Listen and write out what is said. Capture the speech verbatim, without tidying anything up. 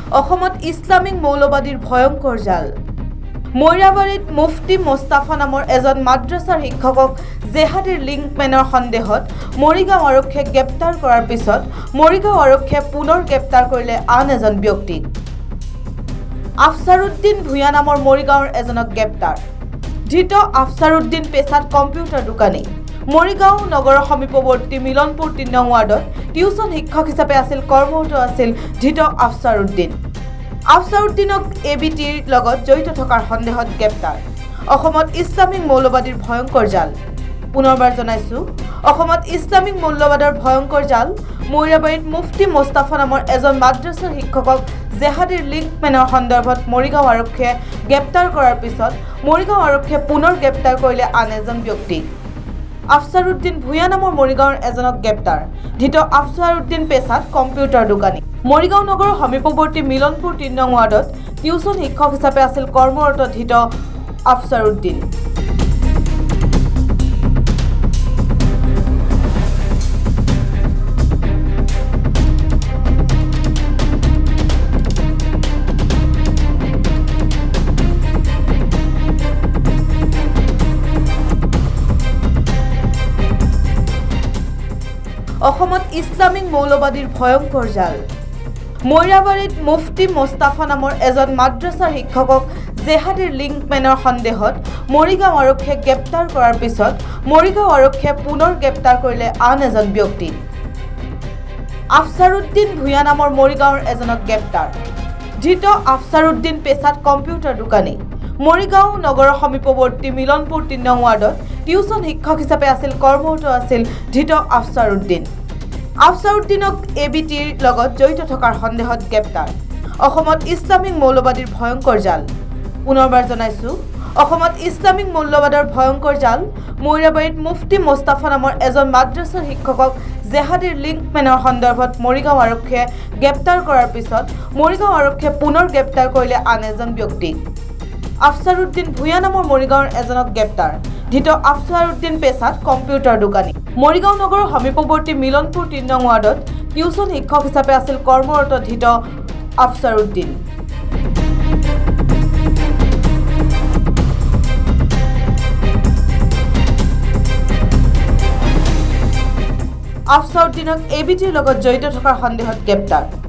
অসমত ইছলামিক মৌলবাদীৰ ভয়ংকৰ জাল মৈৰাবাৰীত মুফতি মোস্তাফা নামৰ এজন মাদ্ৰাছাৰ শিক্ষকক জেহাদীৰ লিংকমেনৰ সন্দেহত মৰিগাঁও আৰক্ষীয়ে গ্ৰেপ্তাৰ কৰাৰ পিছত মৰিগাঁও আৰক্ষীয়ে পুনৰ গ্ৰেপ্তাৰ কৰিলে আন এজন ব্যক্তিক আফসাৰুদ্দিন ভূঞা নামৰ মৰিগাঁৱৰ এজনক গ্ৰেপ্তাৰ ধৃত আফসাৰুদ্দিন পেছাত কম্পিউটাৰ দোকানী মৰিগাঁও নগৰৰ সমীপৱৰ্তী মিলনপুৰ তিনি নং ৱাৰ্ডত টিউচন শিক্ষক হিচাপে আছিল কৰ্মৰত আছিল ধৃত আফসাৰুদ্দিন আফসাৰুদ্দিনক এ বি টিৰ লগত জড়িত থকাৰ সন্দেহত গ্ৰেপ্তাৰ অসমত ইছলামিক মৌলবাদীৰ ভয়ংকৰ জাল পুনৰবাৰ জনাইছো অসমত ইছলামিক মৌলবাদৰ ভয়ংকৰ জাল মৈৰাবাৰীত মুফতি মোস্তাফা নামৰ এজন মাদ্ৰাছাৰ শিক্ষকক জেহাদীৰ লিংকমেনৰ সন্দৰ্ভত মৰিগাঁও আৰক্ষীয়ে গ্ৰেপ্তাৰ কৰাৰ পিছত মৰিগাঁও আৰক্ষীয়ে পুনৰ গ্ৰেপ্তাৰ কৰিলে আন এজন ব্যক্তিক আফসাৰুদ্দিন ভূঞা নামৰ মৰিগাঁৱৰ এজনক গ্ৰেপ্তাৰ ধৃত আফসাৰুদ্দিন পেছাত কম্পিউটাৰ দোকানী মৰিগাঁও নগৰৰ সমীপৱৰ্তী মিলনপুৰ তিনি নং ৱাৰ্ডত টিউচন শিক্ষক হিচাপে আছিল কৰ্মৰত ধৃত আফসাৰুদ্দিন অসমত ইছলামিক মৌলবাদীৰ ভয়ংকৰ জাল মৈৰাবাৰীত মুফতি মোস্তাফা নামৰ এজন মাদ্ৰাছাৰ শিক্ষকক জেহাদীৰ লিংকমেনৰ সন্দেহত মৰিগাঁও আৰক্ষীয়ে গ্ৰেপ্তাৰ কৰাৰ পিছত মৰিগাঁও আৰক্ষীয়ে পুনৰ গ্ৰেপ্তাৰ কৰিলে আন এজন ব্যক্তিক আফসাৰুদ্দিন ভূঞা নামৰ মৰিগাঁৱৰ এজনক গ্ৰেপ্তাৰ ধৃত আফসাৰুদ্দিন পেছাত কম্পিউটাৰ দোকানী মৰিগাঁও নগৰৰ সমীপৱৰ্তী মিলনপুৰ তিনি নং ৱাৰ্ডত টিউচন শিক্ষক হিচাপে আছিল কৰ্মৰত আছিল ধৃত আফসাৰুদ্দিন আফসাৰুদ্দিনক এ বি টিৰ লগত জড়িত থকাৰ সন্দেহত গ্ৰেপ্তাৰ অসমত ইছলামিক মৌলবাদীৰ ভয়ংকৰ জাল পুনৰবাৰ জনাইছো অসমত ইছলামিক মৌলবাদৰ ভয়ংকৰ জাল মৈৰাবাৰীত মুফতি মোস্তাফা নামৰ এজন মাদ্ৰাছাৰ শিক্ষকক জেহাদীৰ লিংকমেনৰ সন্দৰ্ভত মৰিগাঁও আৰক্ষীয়ে গ্ৰেপ্তাৰ কৰাৰ পিছত মৰিগাঁও আৰক্ষীয়ে পুনৰ গ্ৰেপ্তাৰ কৰিলে আন এজন ব্যক্তিক আফসাৰুদ্দিন ভূঞা নামৰ মৰিগাঁৱৰ এজনক গ্ৰেপ্তাৰ ধৃত আফসাৰুদ্দিন পেছাত কম্পিউটাৰ দোকানী মৰিগাঁও নগৰৰ সমীপৱৰ্তী মিলনপুৰ তিনি নং ৱাৰ্ডত টিউচন শিক্ষক হিচাপে আছিল কৰ্মৰত ধৃত আফসাৰুদ্দিন আফসাৰুদ্দিনক এ বি টিৰ লগত জড়িত থকাৰ সন্দেহত গ্ৰেপ্তাৰ